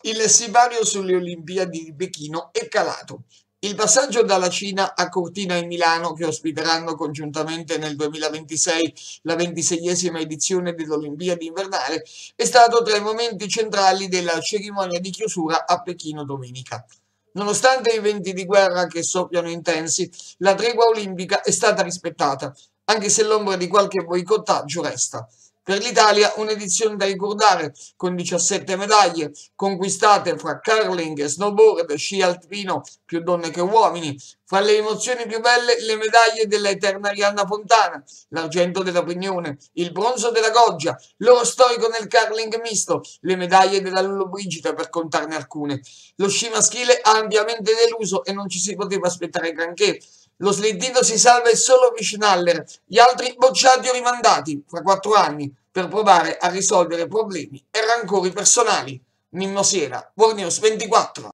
Il sipario sulle Olimpiadi di Pechino è calato. Il passaggio dalla Cina a Cortina e Milano, che ospiteranno congiuntamente nel 2026 la 26esima edizione delle Olimpiadi invernali, è stato tra i momenti centrali della cerimonia di chiusura a Pechino domenica. Nonostante i venti di guerra che soffiano intensi, la tregua olimpica è stata rispettata, anche se l'ombra di qualche boicottaggio resta. Per l'Italia un'edizione da ricordare, con 17 medaglie conquistate fra curling, snowboard, sci alpino, più donne che uomini. Fra le emozioni più belle, le medaglie della eterna Arianna Fontana, l'argento della Brignone, il bronzo della Goggia, l'oro storico nel curling misto, le medaglie della Lollobrigida, per contarne alcune. Lo sci maschile ha ampiamente deluso e non ci si poteva aspettare granché. Lo slittino si salva il solo Vischnaller, gli altri bocciati o rimandati fra 4 anni per provare a risolvere problemi e rancori personali. Mimmo Siera, World News 24.